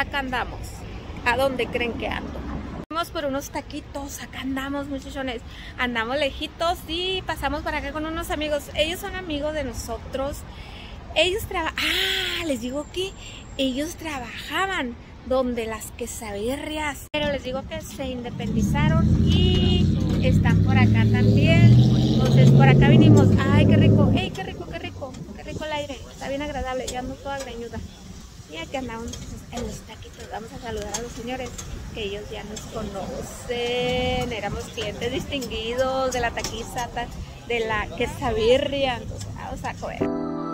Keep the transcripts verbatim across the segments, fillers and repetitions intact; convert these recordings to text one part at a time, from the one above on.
acá andamos. ¿A dónde creen que ando? Vamos por unos taquitos, acá andamos, muchachones. Andamos lejitos y pasamos para acá con unos amigos. Ellos son amigos de nosotros. Ellos trabajan, ah, les digo que ellos trabajaban donde las quesabirrias, pero les digo que se independizaron y están por acá también. Entonces por acá vinimos. Ay, qué rico, ey, qué rico, qué rico, qué rico el aire, está bien agradable, ya ando toda greñuda. Y aquí andamos en los taquitos. Vamos a saludar a los señores que ellos ya nos conocen. Éramos clientes distinguidos de la taquiza, de la quesabirria. Entonces vamos a comer.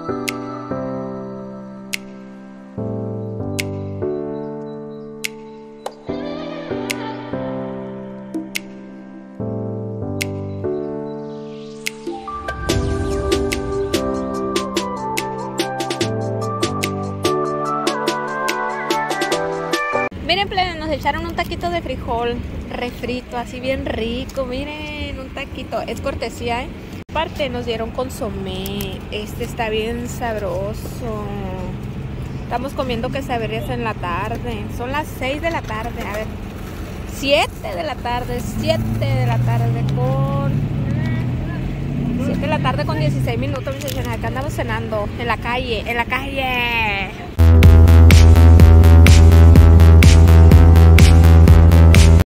Miren, plebes, nos echaron un taquito de frijol refrito, así bien rico. Miren, un taquito, es cortesía, ¿eh? Aparte nos dieron consomé, este está bien sabroso. Estamos comiendo quesabirrias en la tarde, son las seis de la tarde, a ver, siete de la tarde, siete de la tarde con... siete de la tarde con dieciséis minutos, mis señores. Acá andamos cenando, en la calle, en la calle.